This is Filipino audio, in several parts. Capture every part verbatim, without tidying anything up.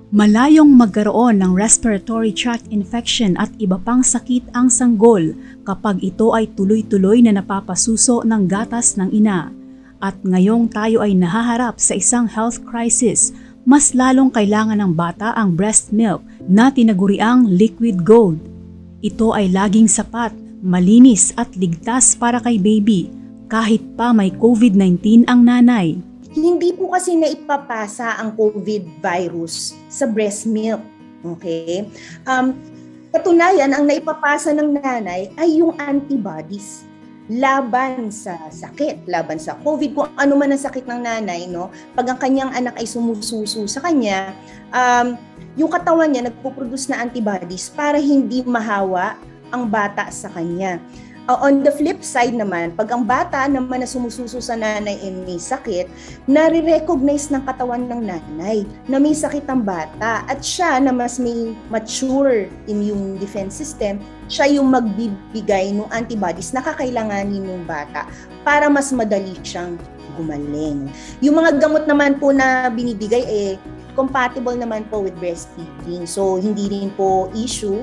Malayong magkaroon ng respiratory tract infection at iba pang sakit ang sanggol kapag ito ay tuloy-tuloy na napapasuso ng gatas ng ina. At ngayong tayo ay nahaharap sa isang health crisis, mas lalong kailangan ng bata ang breast milk na tinaguriang liquid gold. Ito ay laging sapat, malinis at ligtas para kay baby kahit pa may COVID nineteen ang nanay. Hindi po kasi naipapasa ang COVID virus sa breast milk. Okay? Um, katunayan, ang naipapasa ng nanay ay yung antibodies laban sa sakit, laban sa COVID, kung ano man ang sakit ng nanay, no? Pag ang kanyang anak ay sumususo sa kanya, um, yung katawan niya nagpo-produce na antibodies para hindi mahawa ang bata sa kanya. Uh, on the flip side naman, pag ang bata naman na sumususo sa nanay ay may sakit, nare-recognize ng katawan ng nanay na may sakit ang bata at siya na mas may mature immune defense system, siya yung magbibigay ng antibodies na kakailanganin ng bata para mas madali siyang gumaling. Yung mga gamot naman po na binibigay eh compatible naman po with breastfeeding. So hindi rin po issue.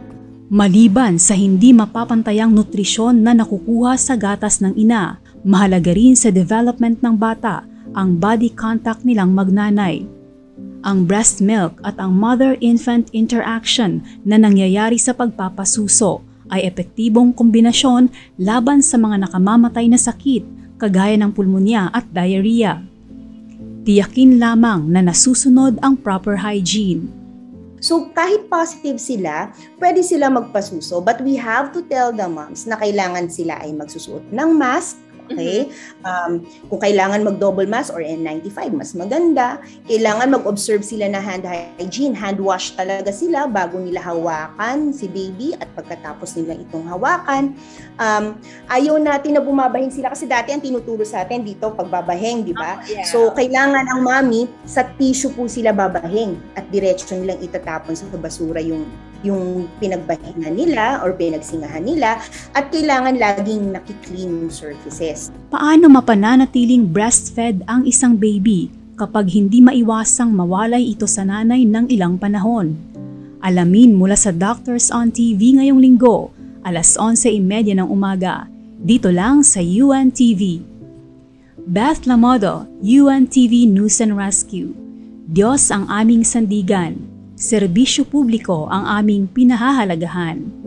Maliban sa hindi mapapantayang nutrisyon na nakukuha sa gatas ng ina, mahalaga rin sa development ng bata ang body contact nilang magnanay. Ang breast milk at ang mother-infant interaction na nangyayari sa pagpapasuso ay epektibong kombinasyon laban sa mga nakamamatay na sakit kagaya ng pulmonya at diarrhea. Tiyakin lamang na nasusunod ang proper hygiene. So kahit positive sila, pwede sila magpasuso, but we have to tell the moms na kailangan sila ay magsusuot ng mask. Okay? Um, kung kailangan mag-double mask or N ninety-five, mas maganda. Kailangan mag-observe sila na hand hygiene. Hand wash talaga sila bago nila hawakan si baby at pagkatapos nila itong hawakan. Um, ayaw natin na bumabahing sila kasi dati ang tinuturo sa atin dito pagbabahing, di ba? Oh, yeah. So, kailangan ang mami, sa tissue po sila babahing at diretso nilang itatapon sa basura yung yung pinagbahingan nila or pinagsingahan nila at kailangan laging nakiklean yung surfaces. Paano mapananatiling breastfed ang isang baby kapag hindi maiwasang mawalay ito sa nanay ng ilang panahon? Alamin mula sa Doctors on T V ngayong linggo, alas onse trenta ng umaga, dito lang sa U N T V. Beth Lamodo, U N T V News and Rescue. Diyos ang aming sandigan. Serbisyo publiko ang aming pinahahalagahan.